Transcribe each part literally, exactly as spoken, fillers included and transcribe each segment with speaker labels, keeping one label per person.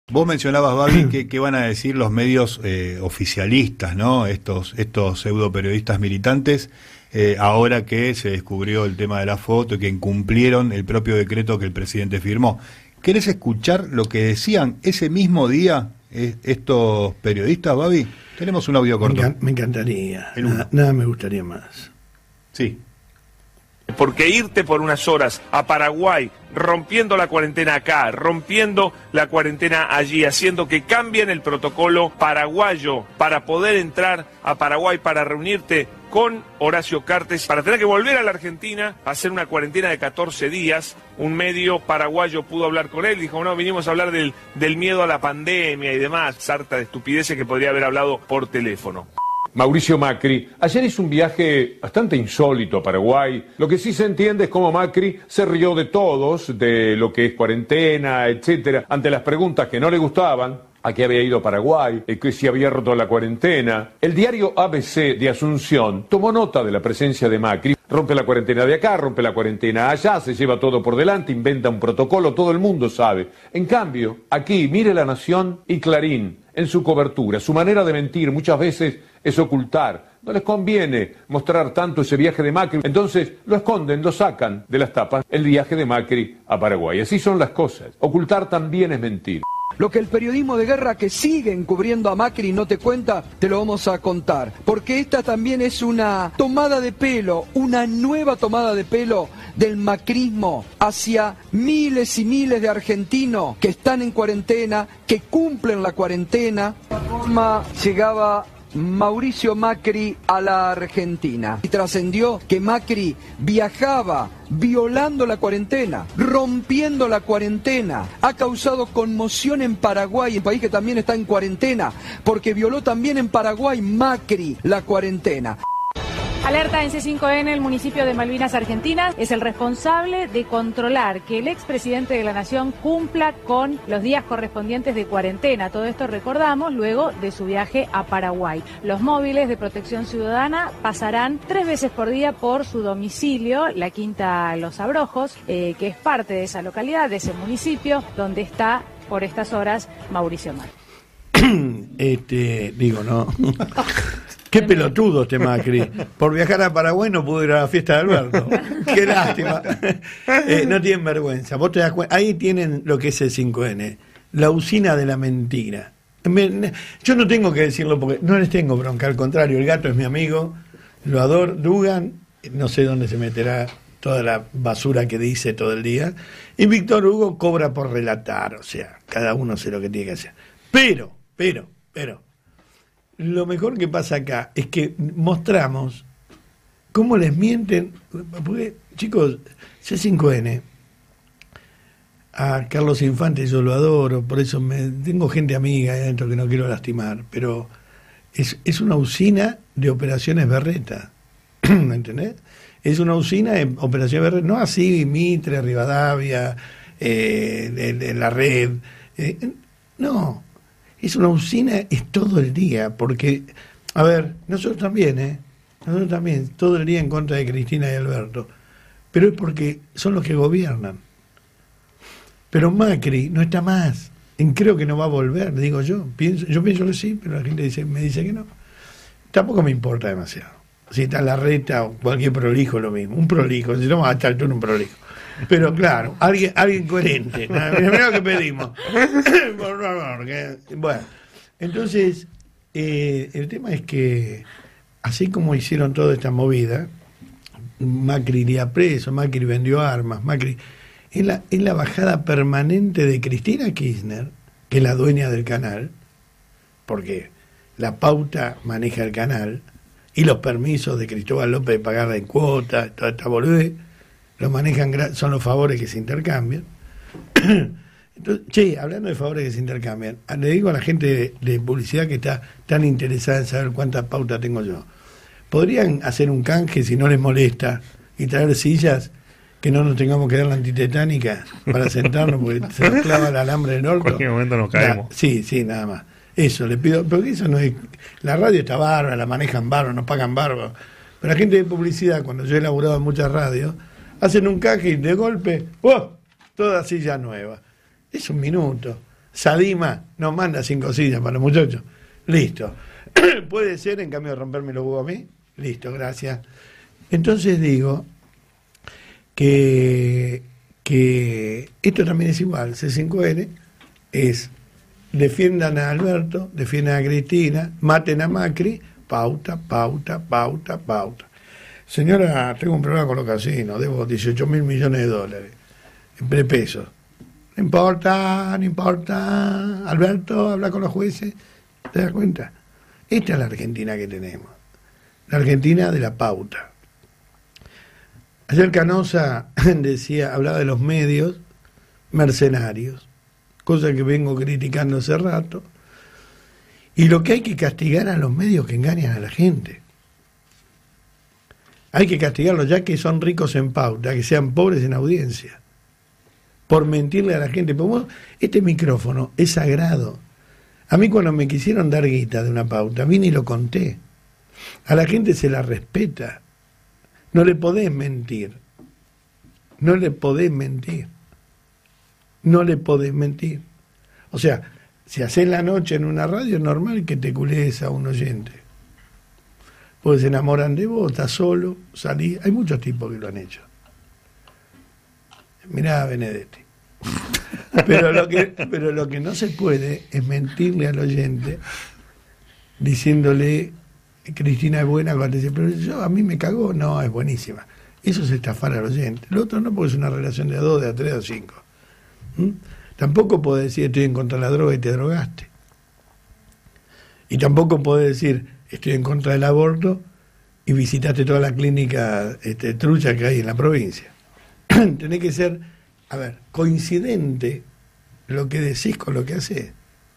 Speaker 1: Vos mencionabas, Babi, que, que van a decir los medios eh, oficialistas, ¿no? Estos, estos pseudo periodistas militantes, eh, ahora que se descubrió el tema de la foto y que incumplieron el propio decreto que el presidente firmó. ¿Querés escuchar lo que decían ese mismo día eh, estos periodistas, Babi? Tenemos un audio corto.
Speaker 2: Me, encan- me encantaría. Nada, nada me gustaría más.
Speaker 1: Sí.
Speaker 3: Porque irte por unas horas a Paraguay, rompiendo la cuarentena acá, rompiendo la cuarentena allí, haciendo que cambien el protocolo paraguayo para poder entrar a Paraguay, para reunirte con Horacio Cartes, para tener que volver a la Argentina a hacer una cuarentena de catorce días. Un medio paraguayo pudo hablar con él, dijo, no, vinimos a hablar del, del miedo a la pandemia y demás, sarta de estupideces que podría haber hablado por teléfono.
Speaker 4: Mauricio Macri ayer hizo un viaje bastante insólito a Paraguay. Lo que sí se entiende es cómo Macri se rió de todos, de lo que es cuarentena, etcétera, ante las preguntas que no le gustaban, a qué había ido a Paraguay, que si había roto la cuarentena. El diario A B C de Asunción tomó nota de la presencia de Macri. Rompe la cuarentena de acá, rompe la cuarentena allá, se lleva todo por delante, inventa un protocolo, todo el mundo sabe. En cambio, aquí, mire La Nación y Clarín, en su cobertura, su manera de mentir muchas veces es ocultar. No les conviene mostrar tanto ese viaje de Macri, entonces lo esconden, lo sacan de las tapas, el viaje de Macri a Paraguay. Así son las cosas. Ocultar también es mentir.
Speaker 5: Lo que el periodismo de guerra que sigue encubriendo a Macri no te cuenta, te lo vamos a contar. Porque esta también es una tomada de pelo, una nueva tomada de pelo del macrismo hacia miles y miles de argentinos que están en cuarentena, que cumplen la cuarentena. De esta forma llegaba Mauricio Macri a la Argentina y trascendió que Macri viajaba violando la cuarentena, rompiendo la cuarentena. Ha causado conmoción en Paraguay, un país que también está en cuarentena, porque violó también en Paraguay Macri la cuarentena.
Speaker 6: Alerta en C cinco N, el municipio de Malvinas, Argentina, es el responsable de controlar que el expresidente de la Nación cumpla con los días correspondientes de cuarentena. Todo esto recordamos luego de su viaje a Paraguay. Los móviles de protección ciudadana pasarán tres veces por día por su domicilio, la Quinta Los Abrojos, eh, que es parte de esa localidad, de ese municipio, donde está por estas horas Mauricio Macri.
Speaker 2: Este, digo, no. Qué pelotudo este Macri. Por viajar a Paraguay no pudo ir a la fiesta de Alberto. Qué lástima. Eh, no tienen vergüenza. Vos te das cuenta. Ahí tienen lo que es el cinco N. La usina de la mentira. Me, yo no tengo que decirlo porque no les tengo bronca. Al contrario, el gato es mi amigo. Lo adoro. Dugan, no sé dónde se meterá toda la basura que dice todo el día. Y Víctor Hugo cobra por relatar. O sea, cada uno hace lo que tiene que hacer. Pero, pero, pero. Lo mejor que pasa acá es que mostramos cómo les mienten, porque, chicos, C cinco N, a Carlos Infante yo lo adoro, por eso me, tengo gente amiga ahí adentro que no quiero lastimar, pero es, es una usina de operaciones berreta, ¿me entendés? Es una usina de operaciones berreta, no así Mitre, Rivadavia, eh, de, de la red, eh, no. Es una usina, es todo el día, porque, a ver, nosotros también, ¿eh? Nosotros también, todo el día en contra de Cristina y Alberto, pero es porque son los que gobiernan. Pero Macri no está más, y creo que no va a volver, digo yo, pienso, yo pienso que sí, pero la gente dice, me dice que no. Tampoco me importa demasiado. Si está Larreta o cualquier prolijo, lo mismo, un prolijo, si no va a estar tú en un prolijo. Pero claro, alguien alguien coherente, primero que pedimos. Por favor, que, bueno, entonces, eh, el tema es que, así como hicieron toda esta movida, Macri iría preso, Macri vendió armas, Macri, es la, es la bajada permanente de Cristina Kirchner, que es la dueña del canal, porque la pauta maneja el canal, y los permisos de Cristóbal López de pagar en cuotas, toda esta boludez, lo manejan, son los favores que se intercambian. Entonces, che, hablando de favores que se intercambian, le digo a la gente de, de publicidad que está tan interesada en saber cuántas pautas tengo yo, ¿podrían hacer un canje si no les molesta y traer sillas que no nos tengamos que dar la antitetánica para sentarnos porque se nos clava el alambre del orto? En
Speaker 7: cualquier momento nos caemos.
Speaker 2: La, sí, sí, nada más. Eso, le pido, porque eso no es, la radio está bárbara, la manejan bárbaro, nos pagan bárbaro, pero la gente de publicidad, cuando yo he elaborado en muchas radios, hacen un canje y de golpe, ¡oh!, toda silla nueva. Es un minuto. Sadima nos manda cinco sillas para los muchachos. Listo. ¿Puede ser en cambio de romperme los huevos a mí? Listo, gracias. Entonces digo que, que esto también es igual. C cinco N es defiendan a Alberto, defiendan a Cristina, maten a Macri, pauta, pauta, pauta, pauta. Señora, tengo un problema con los casinos, debo dieciocho mil millones de dólares, de pesos. No importa, no importa. Alberto, habla con los jueces. ¿Te das cuenta? Esta es la Argentina que tenemos. La Argentina de la pauta. Ayer Canosa decía, hablaba de los medios mercenarios, cosa que vengo criticando hace rato. Y lo que hay que castigar a los medios que engañan a la gente. Hay que castigarlos ya que son ricos en pauta, que sean pobres en audiencia. Por mentirle a la gente. Pero este micrófono es sagrado. A mí cuando me quisieron dar guita de una pauta, vine y lo conté. A la gente se la respeta. No le podés mentir. No le podés mentir. No le podés mentir. O sea, si haces la noche en una radio, es normal que te culees a un oyente. Porque se enamoran de vos, estás solo, salís. Hay muchos tipos que lo han hecho. Mirá a Benedetti. Pero lo que, pero lo que no se puede es mentirle al oyente diciéndole Cristina es buena cuando dice, pero yo a mí me cagó, no, es buenísima. Eso es estafar al oyente. Lo otro no, porque es una relación de a dos, de a tres, de a cinco. ¿Mm? Tampoco puedo decir estoy en contra de la droga y te drogaste. Y tampoco puedo decir estoy en contra del aborto y visitaste toda la clínica este, trucha que hay en la provincia. Tenés que ser, a ver, coincidente lo que decís con lo que haces.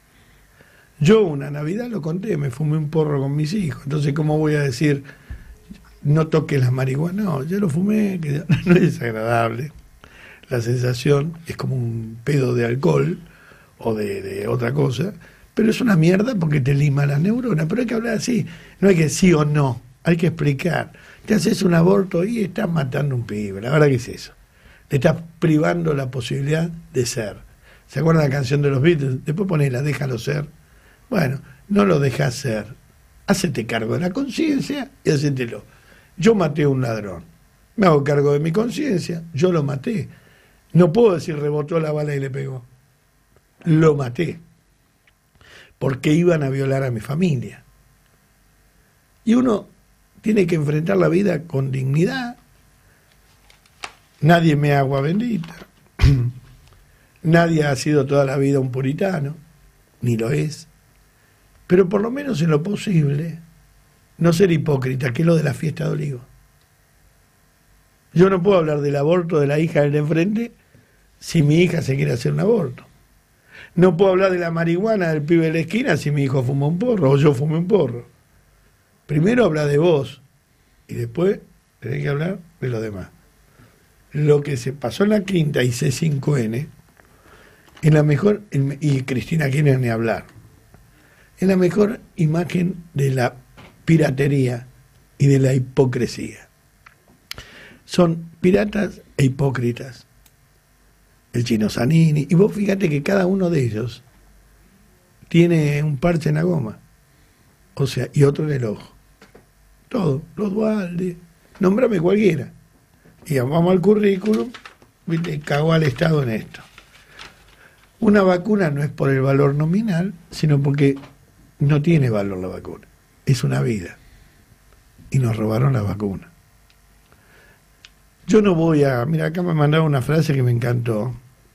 Speaker 2: Yo una Navidad lo conté, me fumé un porro con mis hijos, entonces ¿cómo voy a decir no toques la marihuana? No, ya lo fumé, que no es desagradable. La sensación es como un pedo de alcohol o de, de otra cosa, pero es una mierda porque te lima las neuronas. Pero hay que hablar así, no hay que sí o no, hay que explicar. Te haces un aborto y estás matando un pibe, la verdad que es eso. Le estás privando la posibilidad de ser. ¿Se acuerdan la canción de los Beatles? Después ponela, déjalo ser. Bueno, no lo dejas ser. Hacete cargo de la conciencia y hacételo. Yo maté a un ladrón. Me hago cargo de mi conciencia. Yo lo maté. No puedo decir rebotó la bala y le pegó. Lo maté. Porque iban a violar a mi familia. Y uno tiene que enfrentar la vida con dignidad. Nadie me agua bendita. Nadie ha sido toda la vida un puritano, ni lo es. Pero por lo menos en lo posible, no ser hipócrita, que es lo de la fiesta de Olivo. Yo no puedo hablar del aborto de la hija del de enfrente si mi hija se quiere hacer un aborto. No puedo hablar de la marihuana del pibe de la esquina si mi hijo fuma un porro o yo fumé un porro. Primero habla de vos y después tenés que hablar de los demás. Lo que se pasó en la Quinta y C cinco N, en la mejor, y Cristina quiere ni hablar, en la mejor imagen de la piratería y de la hipocresía. Son piratas e hipócritas. El Chino Zanini, y vos fíjate que cada uno de ellos tiene un parche en la goma, o sea, y otro en el ojo. Todo, los Dualde, nómbrame cualquiera. Y vamos al currículum, viste, cagó al Estado en esto. Una vacuna no es por el valor nominal, sino porque no tiene valor la vacuna. Es una vida. Y nos robaron la vacuna. Yo no voy a... Mira, acá me mandaron una frase que me encantó.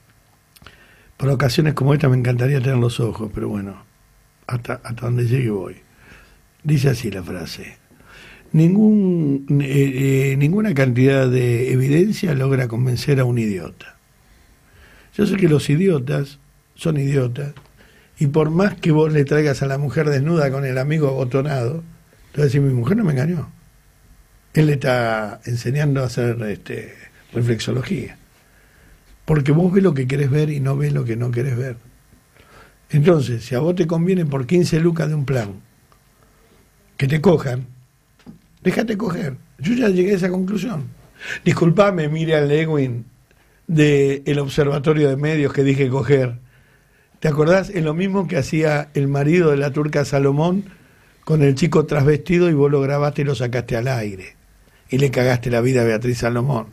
Speaker 2: Por ocasiones como esta me encantaría tener los ojos, pero bueno, hasta, hasta donde llegue voy. Dice así la frase. Ningún, eh, eh, ninguna cantidad de evidencia logra convencer a un idiota. Yo sé que los idiotas son idiotas, y por más que vos le traigas a la mujer desnuda con el amigo abotonado, te vas a decir, mi mujer no me engañó. Él le está enseñando a hacer este, reflexología. Porque vos ves lo que querés ver y no ves lo que no querés ver. Entonces, si a vos te conviene por quince lucas de un plan que te cojan, déjate coger. Yo ya llegué a esa conclusión. Disculpame, Miriam Lewin, del Observatorio de Medios, que dije coger. ¿Te acordás? Es lo mismo que hacía el marido de la turca Salomón con el chico trasvestido, y vos lo grabaste y lo sacaste al aire. Y le cagaste la vida a Beatriz Salomón.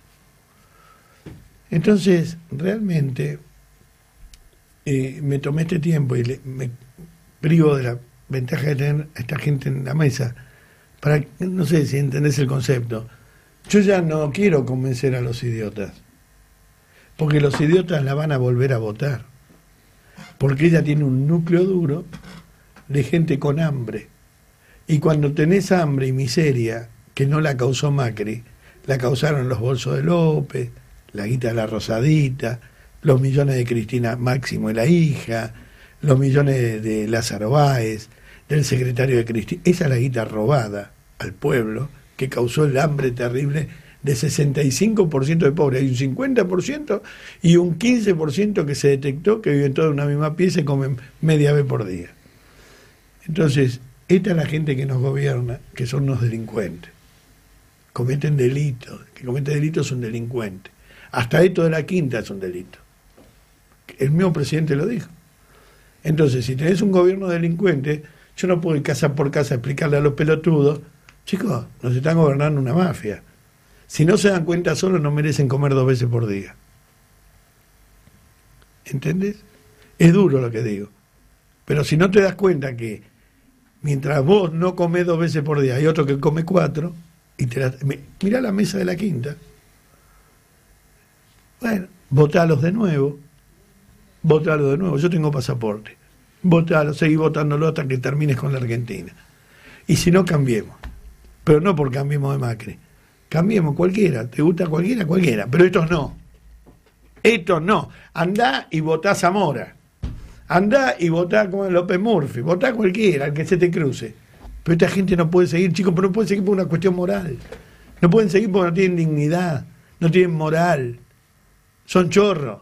Speaker 2: Entonces, realmente, eh, me tomé este tiempo y le, me privo de la ventaja de tener a esta gente en la mesa, para, no sé si entendés el concepto. Yo ya no quiero convencer a los idiotas, porque los idiotas la van a volver a votar, porque ella tiene un núcleo duro de gente con hambre, y cuando tenés hambre y miseria, que no la causó Macri, la causaron los bolsos de López, la guita de la Rosadita, los millones de Cristina Máximo y la hija, los millones de, de Lázaro Báez, del secretario de Cristina. Esa es la guita robada al pueblo, que causó el hambre terrible de sesenta y cinco por ciento de pobres. Hay un cincuenta por ciento y un quince por ciento que se detectó que viven todos en una misma pieza y comen media vez por día. Entonces, esta es la gente que nos gobierna, que son unos delincuentes. Cometen delitos. Que comete delitos es un delincuente. Hasta esto de la quinta es un delito. El mismo presidente lo dijo. Entonces, si tenés un gobierno delincuente, yo no puedo ir casa por casa a explicarle a los pelotudos, chicos, nos están gobernando una mafia. Si no se dan cuenta solo, no merecen comer dos veces por día. ¿Entendés? Es duro lo que digo. Pero si no te das cuenta que mientras vos no comés dos veces por día, hay otro que come cuatro, y te la, mirá la mesa de la quinta. Bueno, votalos de nuevo. Votalos de nuevo. Yo tengo pasaporte. Votalo, seguí votándolo hasta que termines con la Argentina. Y si no, cambiemos. Pero no por cambiemos de Macri. Cambiemos cualquiera. ¿Te gusta cualquiera? Cualquiera. Pero estos no. Estos no. Andá y votá Zamora. Andá y votá con López Murphy. Votá cualquiera, el que se te cruce. Pero esta gente no puede seguir, chicos, pero no puede seguir por una cuestión moral. No pueden seguir porque no tienen dignidad. No tienen moral. Son chorros.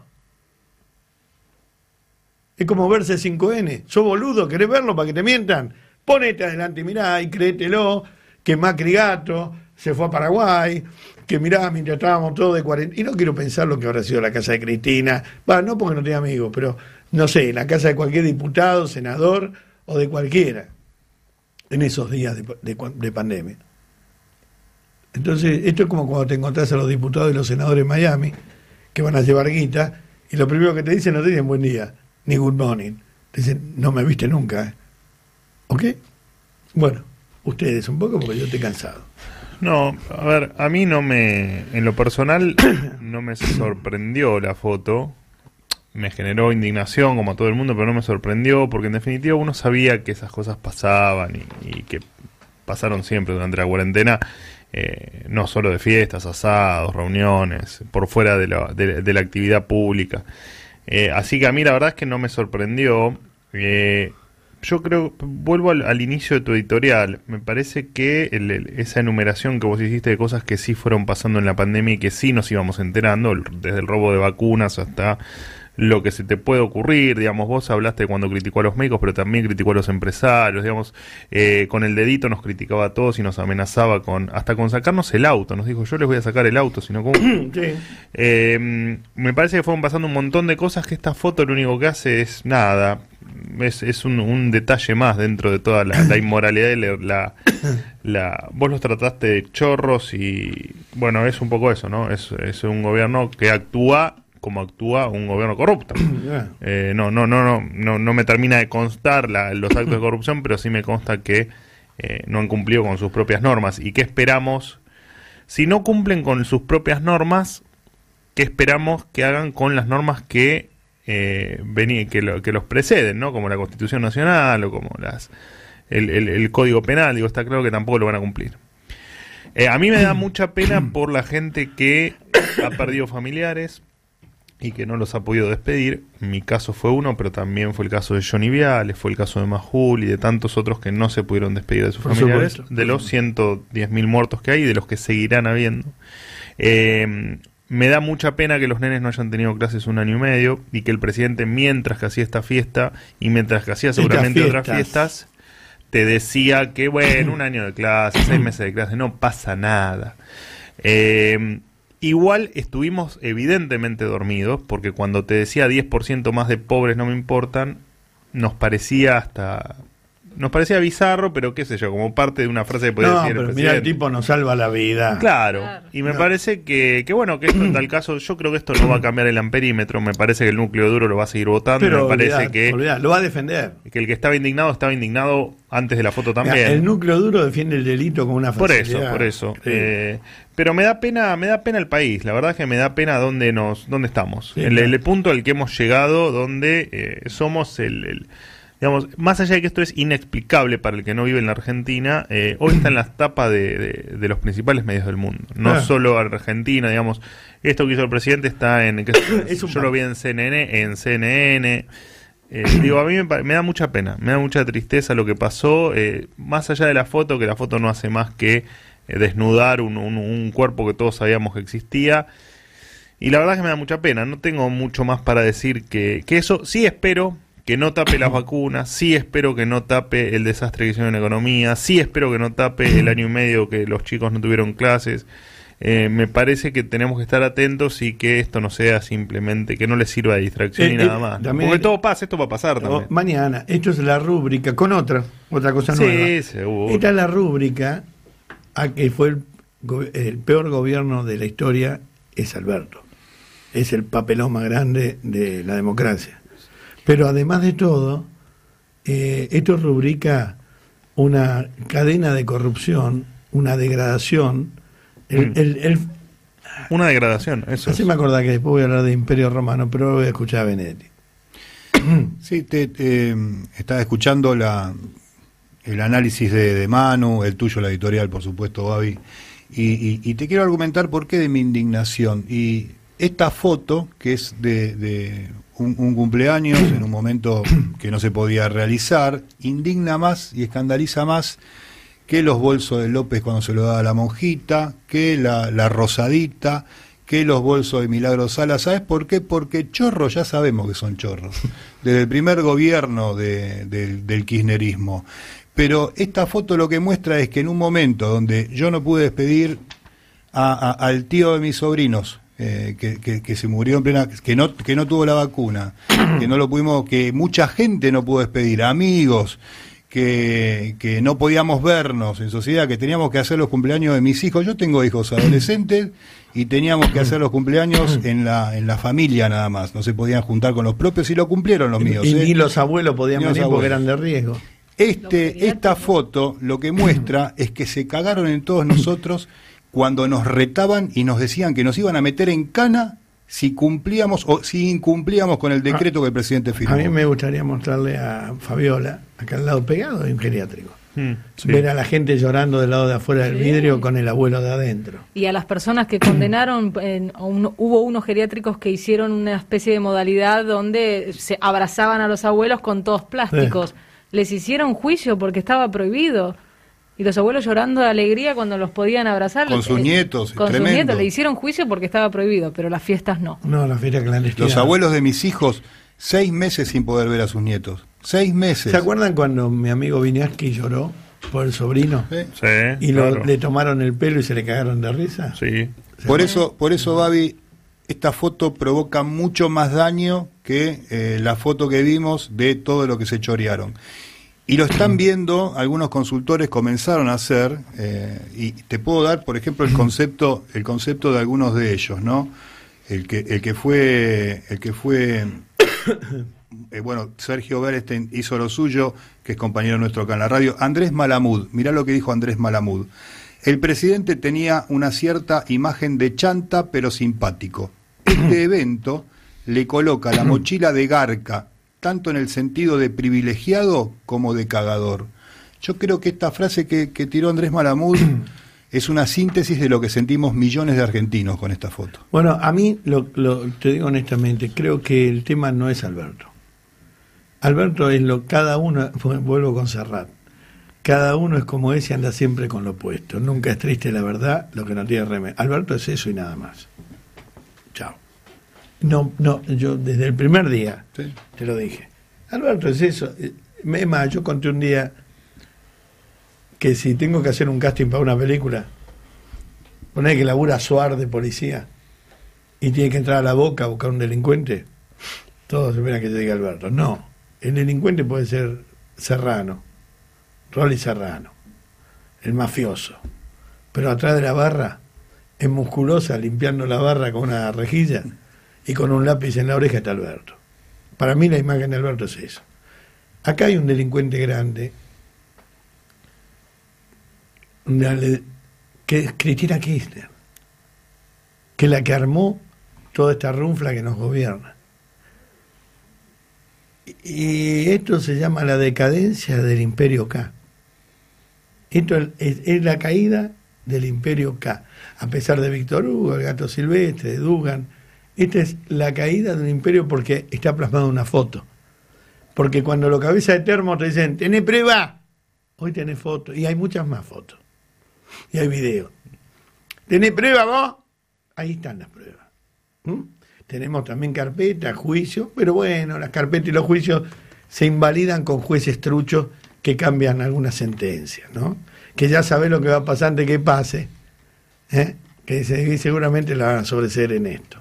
Speaker 2: Es como verse cinco ene. ¿Sos boludo? ¿Querés verlo para que te mientan? Ponete adelante y mirá y créetelo que Macri Gato se fue a Paraguay, que mirá, mientras estábamos todos de cuarentena. Y no quiero pensar lo que habrá sido la casa de Cristina. Va, no porque no tenga amigos, pero no sé, la casa de cualquier diputado, senador o de cualquiera en esos días de, de, de pandemia. Entonces, esto es como cuando te encontrás a los diputados y los senadores en Miami, que van a llevar guita, y lo primero que te dicen no te dicen buen día, ni good morning. Te dicen, no me viste nunca. ¿eh? ¿Ok? Bueno, ustedes un poco porque yo estoy cansado.
Speaker 7: No, a ver, a mí no me, en lo personal, no me sorprendió la foto. Me generó indignación como a todo el mundo, pero no me sorprendió porque en definitiva uno sabía que esas cosas pasaban y, y que pasaron siempre durante la cuarentena, eh, no solo de fiestas, asados, reuniones, por fuera de la, de, de la actividad pública. Eh, así que a mí la verdad es que no me sorprendió. Eh, yo creo, vuelvo al, al inicio de tu editorial, me parece que el, el, esa enumeración que vos hiciste de cosas que sí fueron pasando en la pandemia y que sí nos íbamos enterando, desde el robo de vacunas hasta lo que se te puede ocurrir, digamos, vos hablaste cuando criticó a los médicos, pero también criticó a los empresarios, digamos, eh, con el dedito nos criticaba a todos y nos amenazaba con, hasta con sacarnos el auto, nos dijo, yo les voy a sacar el auto, sino como... sí. eh, me parece que fueron pasando un montón de cosas que esta foto lo único que hace es nada, es, es un, un detalle más dentro de toda la, la inmoralidad y la, la, la... Vos los trataste de chorros y, bueno, es un poco eso, ¿no? Es, es un gobierno que actúa como actúa un gobierno corrupto. Eh, no, no, no, no, no, no me termina de constar la, los actos de corrupción, pero sí me consta que eh, no han cumplido con sus propias normas. ¿Y qué esperamos? Si no cumplen con sus propias normas, ¿qué esperamos que hagan con las normas que eh, vení, que, lo, que los preceden, ¿no? Como la Constitución Nacional o como las el, el, el Código Penal? Digo, está claro que tampoco lo van a cumplir. Eh, a mí me da mucha pena por la gente que ha perdido familiares y que no los ha podido despedir. Mi caso fue uno, pero también fue el caso de Johnny Viales, fue el caso de Majul y de tantos otros que no se pudieron despedir de sus por familiares, supuesto, de los ciento diez mil muertos que hay y de los que seguirán habiendo. Eh, me da mucha pena que los nenes no hayan tenido clases un año y medio y que el presidente, mientras que hacía esta fiesta y mientras que hacía seguramente fiestas. otras fiestas, te decía que, bueno, un año de clases, seis meses de clases, no pasa nada. Eh... igual estuvimos evidentemente dormidos, porque cuando te decía diez por ciento más de pobres no me importan, nos parecía hasta... Nos parecía bizarro, pero qué sé yo, como parte de una frase que podía
Speaker 2: no,
Speaker 7: decir el
Speaker 2: pero
Speaker 7: presidente.
Speaker 2: mira, el tipo nos salva la vida.
Speaker 7: Claro,
Speaker 6: Claro.
Speaker 7: y me
Speaker 2: No.
Speaker 7: parece que, que bueno, que esto en tal caso, yo creo que esto no va a cambiar el amperímetro, me parece que el núcleo duro lo va a seguir votando,
Speaker 2: Pero
Speaker 7: me parece
Speaker 2: olvidá,
Speaker 7: que,
Speaker 2: olvidá, lo va a defender.
Speaker 7: que el que estaba indignado estaba indignado antes de la foto también.
Speaker 2: Mira, el núcleo duro defiende el delito con una
Speaker 7: Por
Speaker 2: facilidad.
Speaker 7: eso, por eso.
Speaker 2: Sí.
Speaker 7: Eh, pero me da pena, me da pena el país. La verdad es que me da pena dónde nos, dónde estamos.
Speaker 2: Sí,
Speaker 7: el,
Speaker 2: claro.
Speaker 7: el punto al que hemos llegado, donde eh, somos el, el- digamos, más allá de que esto es inexplicable para el que no vive en la Argentina, eh, hoy está en las tapas de, de- de los principales medios del mundo. No
Speaker 2: Ah.
Speaker 7: solo Argentina, digamos. Esto que hizo el presidente está en, qué sé yo,
Speaker 2: Es un
Speaker 7: yo lo vi en C N N, en C N N. Eh, digo, a mí me, pa- me da mucha pena, me da mucha tristeza lo que pasó, eh, más allá de la foto, que la foto no hace más que eh, desnudar un, un, un cuerpo que todos sabíamos que existía, y la verdad es que me da mucha pena, no tengo mucho más para decir que, que eso. Sí espero que no tape las vacunas, sí espero que no tape el desastre que hicieron en la economía, sí espero que no tape el año y medio que los chicos no tuvieron clases. Eh, me parece que tenemos que estar atentos y que esto no sea simplemente, que no les sirva de distracción
Speaker 2: Eh,
Speaker 7: y
Speaker 2: eh,
Speaker 7: nada más.
Speaker 2: también-
Speaker 7: Porque todo pasa, esto va a pasar
Speaker 2: O-
Speaker 7: también.
Speaker 2: mañana, esto es la rúbrica, con otra, otra cosa
Speaker 7: Sí,
Speaker 2: nueva.
Speaker 7: seguro.
Speaker 2: Esta es la rúbrica a que fue el, go- el peor gobierno de la historia, es Alberto. Es el papelón más grande de la democracia. Pero además de todo, eh, esto rubrica una cadena de corrupción, una degradación. El,
Speaker 7: Mm.
Speaker 2: el- el-
Speaker 7: Una degradación, eso
Speaker 2: así
Speaker 7: es.
Speaker 2: me acordaba que después voy a hablar de Imperio Romano, pero ahora voy a escuchar a Benedetti.
Speaker 1: Sí, te, te, estaba escuchando la, el análisis de, de Manu, el tuyo, la editorial, por supuesto, Babi, y, y, y te quiero argumentar por qué de mi indignación. Y esta foto, que es de, de un, un cumpleaños, en un momento que no se podía realizar, indigna más y escandaliza más que los bolsos de López cuando se lo daba a la monjita, que la, la rosadita, que los bolsos de Milagro Sala. ¿Sabes por qué? Porque chorros ya sabemos que son chorros, desde el primer gobierno de, de, del kirchnerismo. Pero esta foto lo que muestra es que en un momento donde yo no pude despedir a, a, al tío de mis sobrinos, eh, que, que, que se murió en plena, que no, que no tuvo la vacuna, que no lo pudimos, que mucha gente no pudo despedir, amigos, que, que no podíamos vernos en sociedad, que teníamos que hacer los cumpleaños de mis hijos. Yo tengo hijos adolescentes y teníamos que hacer los cumpleaños en la, en la familia nada más, no se podían juntar con los propios y lo cumplieron los míos.
Speaker 2: Y
Speaker 1: ¿eh?
Speaker 2: ni los abuelos podían
Speaker 1: Ni los
Speaker 2: venir porque
Speaker 1: abuelos.
Speaker 2: eran de riesgo.
Speaker 1: Este, esta foto lo que muestra es que se cagaron en todos nosotros cuando nos retaban y nos decían que nos iban a meter en cana si cumplíamos o si incumplíamos con el decreto que el presidente firmó.
Speaker 2: A mí me gustaría mostrarle a Fabiola, acá al lado pegado de un geriátrico,
Speaker 7: Mm, sí.
Speaker 2: ver a la gente llorando del lado de afuera del
Speaker 6: Sí.
Speaker 2: vidrio con el abuelo de adentro.
Speaker 6: Y a las personas que condenaron, en- a un- hubo unos geriátricos que hicieron una especie de modalidad donde se abrazaban a los abuelos con todos plásticos. Les hicieron juicio porque estaba prohibido. Y los abuelos llorando de alegría cuando los podían abrazar.
Speaker 1: Con sus
Speaker 6: Eh,
Speaker 1: nietos,
Speaker 6: Con
Speaker 1: tremendo.
Speaker 6: sus nietos. Le hicieron juicio porque estaba prohibido, pero las fiestas no.
Speaker 2: No, la fiesta clandestina.
Speaker 1: Los abuelos de mis hijos, seis meses sin poder ver a sus nietos. Seis meses.
Speaker 2: ¿Se acuerdan cuando mi amigo Viñaski lloró por el sobrino?
Speaker 1: ¿Sí?
Speaker 7: Sí,
Speaker 2: Y lo-
Speaker 7: claro.
Speaker 2: le tomaron el pelo y se le cagaron de risa.
Speaker 7: Sí.
Speaker 1: Por eso, por eso, Babi, esta foto provoca mucho más daño que eh, la foto que vimos de todo lo que se chorearon. Y lo están viendo, algunos consultores comenzaron a hacer, eh, y te puedo dar, por ejemplo, el concepto, el concepto de algunos de ellos, ¿no? El que, el que fue, el que fue, eh, bueno, Sergio Berestein hizo lo suyo, que es compañero nuestro acá en la radio. Andrés Malamud, mirá lo que dijo Andrés Malamud. El presidente tenía una cierta imagen de chanta, pero simpático. Este evento le coloca la mochila de garca, tanto en el sentido de privilegiado como de cagador. Yo creo que esta frase que, que tiró Andrés Malamud es una síntesis de lo que sentimos millones de argentinos con esta foto.
Speaker 2: Bueno, a mí, lo, lo- te digo honestamente, creo que el tema no es Alberto. Alberto es lo, cada uno, vuelvo con Serrat, cada uno es como es y anda siempre con lo opuesto. Nunca es triste la verdad, lo que no tiene remedio. Alberto es eso y nada más. Chao. No, no, yo desde el primer día
Speaker 1: ¿Sí?
Speaker 2: te lo dije. Alberto es eso. Es más, yo conté un día que si tengo que hacer un casting para una película, Poné que labura Suar de policía y tiene que entrar a la Boca a buscar un delincuente. Todos esperan que llegue Alberto. No, el delincuente puede ser Serrano, Rolly Serrano, el mafioso. Pero atrás de la barra, es musculosa, limpiando la barra con una rejilla y con un lápiz en la oreja está Alberto. Para mí la imagen de Alberto es eso. Acá hay un delincuente grande, que es Cristina Kirchner, que es la que armó toda esta runfla que nos gobierna. Y esto se llama la decadencia del Imperio K. Esto es, es la caída del Imperio K. A pesar de Víctor Hugo, el Gato Silvestre, de Dugan, esta es la caída del imperio porque está plasmada una foto. Porque cuando los cabezas de termo te dicen, ¿tenés prueba? Hoy tenés fotos. Y hay muchas más fotos. Y hay videos. ¿Tenés prueba vos? Ahí están las pruebas. ¿Mm? Tenemos también carpetas, juicios, pero bueno, las carpetas y los juicios se invalidan con jueces truchos que cambian algunas sentencias, ¿no? Que ya sabés lo que va a pasar antes que pase, ¿eh? Que se, seguramente la van a sobreseer en esto.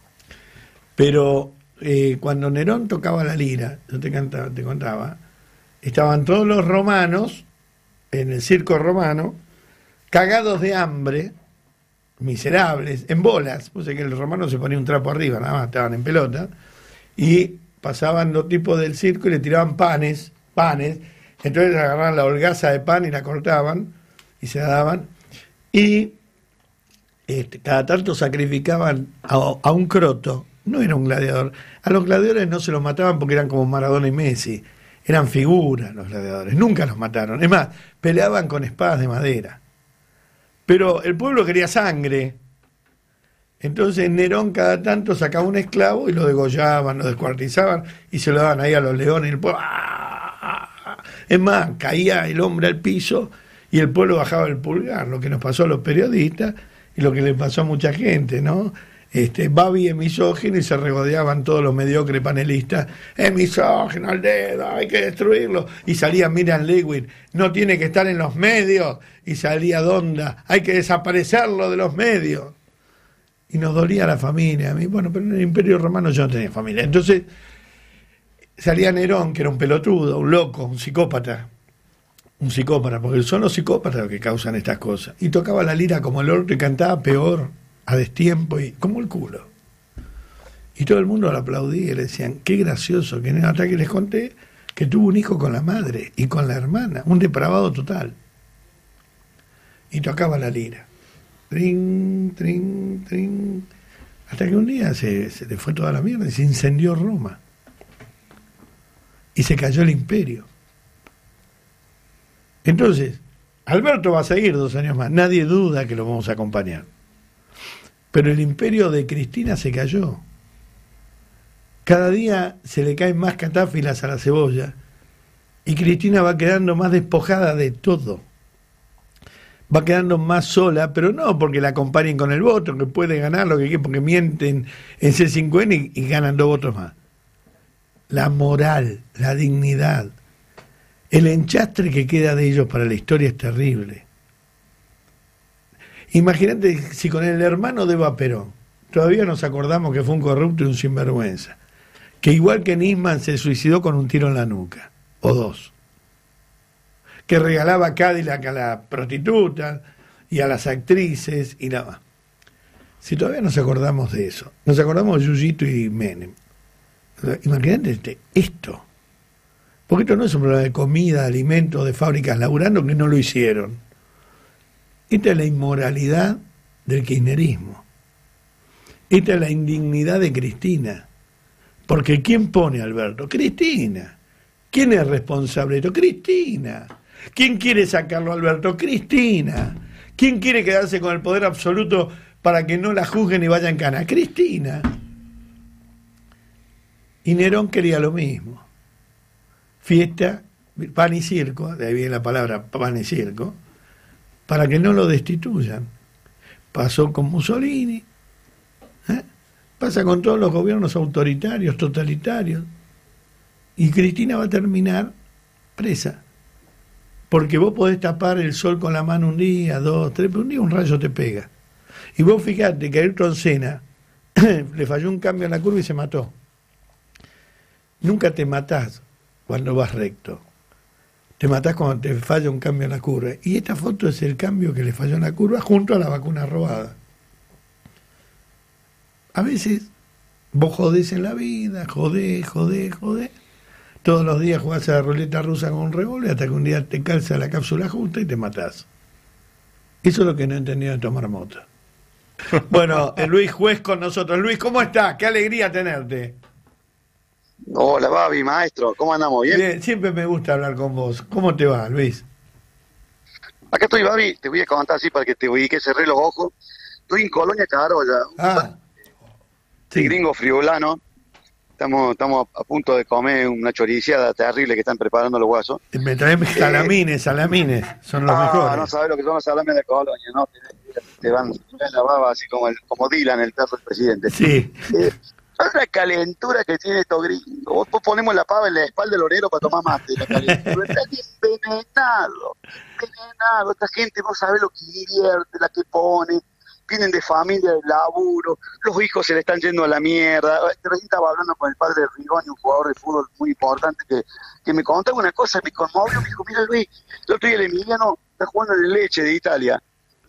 Speaker 2: Pero eh, cuando Nerón tocaba la lira, yo te, cantaba, te contaba, estaban todos los romanos en el circo romano, cagados de hambre, miserables, en bolas, pues es que el romano se ponía un trapo arriba, nada más, estaban en pelota, y pasaban los tipos del circo y le tiraban panes, panes, entonces agarraban la holgaza de pan y la cortaban, y se la daban, y este, cada tanto sacrificaban a, a un croto, no era un gladiador, a los gladiadores no se los mataban porque eran como Maradona y Messi, eran figuras los gladiadores, nunca los mataron, es más, peleaban con espadas de madera. Pero el pueblo quería sangre. Entonces Nerón cada tanto sacaba un esclavo y lo degollaban, lo descuartizaban y se lo daban ahí a los leones. Y el pueblo, ¡ah! Es más, caía el hombre al piso y el pueblo bajaba el pulgar, lo que nos pasó a los periodistas y lo que le pasó a mucha gente, ¿no? Este, Babi es misógino y se regodeaban todos los mediocres panelistas. Es misógino al dedo, hay que destruirlo. Y salía Miriam Lewin, no tiene que estar en los medios. Y salía Donda, hay que desaparecerlo de los medios. Y nos dolía la familia. A mí, bueno, pero en el Imperio Romano yo no tenía familia. Entonces salía Nerón, que era un pelotudo, un loco, un psicópata. Un psicópata, porque son los psicópatas los que causan estas cosas. Y tocaba la lira como el orto y cantaba peor, a destiempo y como el culo. Y todo el mundo lo aplaudía y le decían, qué gracioso, que hasta que les conté que tuvo un hijo con la madre y con la hermana, un depravado total. Y tocaba la lira. Trin, trin, trin. Hasta que un día se, se le fue toda la mierda y se incendió Roma. Y se cayó el imperio. Entonces, Alberto va a seguir dos años más. Nadie duda que lo vamos a acompañar. Pero el imperio de Cristina se cayó. Cada día se le caen más catáfilas a la cebolla y Cristina va quedando más despojada de todo. Va quedando más sola, pero no porque la acompañen con el voto, que puede ganar lo que quiere, porque mienten en C cinco N y, y ganan dos votos más. La moral, la dignidad, el enchastre que queda de ellos para la historia es terrible. Imagínate si con el hermano de Eva Perón todavía nos acordamos que fue un corrupto y un sinvergüenza, que igual que Nisman se suicidó con un tiro en la nuca, o dos, que regalaba Cadillac a la prostituta y a las actrices y nada más. Si todavía nos acordamos de eso, nos acordamos de Yuyito y Menem, imagínate este, esto, porque esto no es un problema de comida, de alimentos, de fábricas laburando que no lo hicieron. Esta es la inmoralidad del kirchnerismo. Esta es la indignidad de Cristina. Porque ¿quién pone a Alberto? Cristina. ¿Quién es responsable de esto? Cristina. ¿Quién quiere sacarlo a Alberto? Cristina. ¿Quién quiere quedarse con el poder absoluto para que no la juzguen y vaya en cana? Cristina. Y Nerón quería lo mismo. Fiesta, pan y circo, de ahí viene la palabra pan y circo, para que no lo destituyan. Pasó con Mussolini, ¿eh? Pasa con todos los gobiernos autoritarios, totalitarios, y Cristina va a terminar presa, porque vos podés tapar el sol con la mano un día, dos, tres, pero un día un rayo te pega, Y vos fijate que Ayrton Senna le falló un cambio en la curva y se mató. Nunca te matás cuando vas recto. Te matás cuando te falla un cambio en la curva. Y esta foto es el cambio que le falló en la curva junto a la vacuna robada. A veces vos jodés en la vida, jodés, jodés, jodés. Todos los días jugás a la ruleta rusa con un revólver hasta que un día te calza la cápsula justa y te matás. Eso es lo que no he entendido de tomar moto. Bueno, el Luis Juez con nosotros. Luis, ¿cómo estás? Qué alegría tenerte.
Speaker 8: Hola, Babi, maestro. ¿Cómo andamos? ¿Bien?
Speaker 2: Bien, siempre me gusta hablar con vos. ¿Cómo te va, Luis?
Speaker 8: Acá estoy, Babi. Te voy a contar así para que te ubiques, cerré los ojos. Estoy en Colonia Carolla.
Speaker 2: Ah,
Speaker 8: sí. Gringo friulano. Estamos, estamos a punto de comer una choriciada terrible que están preparando los guasos.
Speaker 2: Me traen salamines, salamines. Son los
Speaker 8: ah,
Speaker 2: mejores.
Speaker 8: No sabes lo que son los salames de Colonia, ¿no? Te, te van en la baba así como, el, como Dylan, el perro del presidente.
Speaker 2: Sí.
Speaker 8: Eh, ¿Sabes la calentura que tiene estos gringos? Vos ponemos la pava en la espalda del orero para tomar mate. La calentura está envenenado. Envenenado. Esta gente no sabe lo que divierte, la que pone. Vienen de familia, de laburo. Los hijos se le están yendo a la mierda. Recién estaba hablando con el padre de Rigoni, un jugador de fútbol muy importante, que, que me contaba una cosa, me conmovió. Me dijo, mira Luis, el otro día el Emiliano está jugando en el Leche de Italia.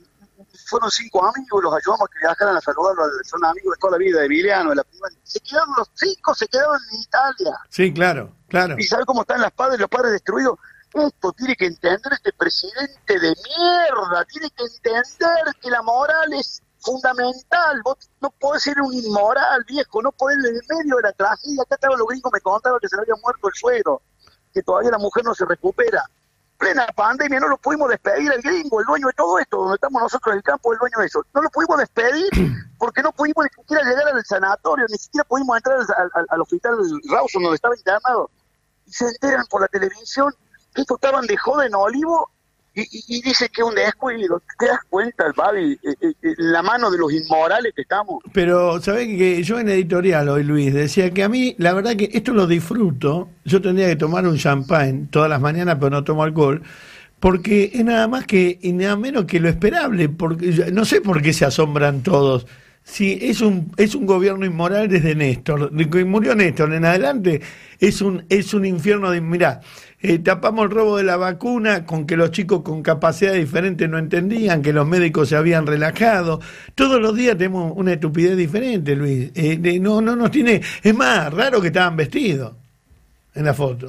Speaker 8: Fueron cinco amigos, los ayudamos a que viajaran a saludarlo, son amigos de toda la vida, de Emiliano, de la prima. Se quedaron los cinco, se quedaron en Italia.
Speaker 2: Sí, claro, claro.
Speaker 8: ¿Y sabe cómo están las padres, los padres destruidos? Esto tiene que entender este presidente de mierda, tiene que entender que la moral es fundamental. Vos no podés ser un inmoral, viejo, no podés en el medio de la tragedia. Acá estaban los gringos, me contaban que se le había muerto el suegro, que todavía la mujer no se recupera. Plena pandemia, no lo pudimos despedir al gringo, el dueño de todo esto, donde estamos nosotros en el campo, el dueño de eso. No lo pudimos despedir porque no pudimos ni siquiera llegar al sanatorio, ni siquiera pudimos entrar al, al, al hospital Rawson donde estaba internado. Y se enteran por la televisión que estos estaban de joda en Olivo y, y, y dice que es un descuido. ¿Te das cuenta, Babi, eh, eh, eh, la mano de los inmorales que estamos?
Speaker 2: Pero, ¿sabés que yo en editorial hoy, Luis, decía que a mí, la verdad que esto lo disfruto, yo tendría que tomar un champán todas las mañanas, pero no tomo alcohol, porque es nada más que, y nada menos que lo esperable, porque no sé por qué se asombran todos. Si es un es un gobierno inmoral desde Néstor, de que murió Néstor en adelante, es un es un infierno de, mirá, eh, tapamos el robo de la vacuna con que los chicos con capacidad diferente no entendían, que los médicos se habían relajado. Todos los días tenemos una estupidez diferente, Luis. Eh, de, no no nos tiene, es más raro que estaban vestidos en la foto.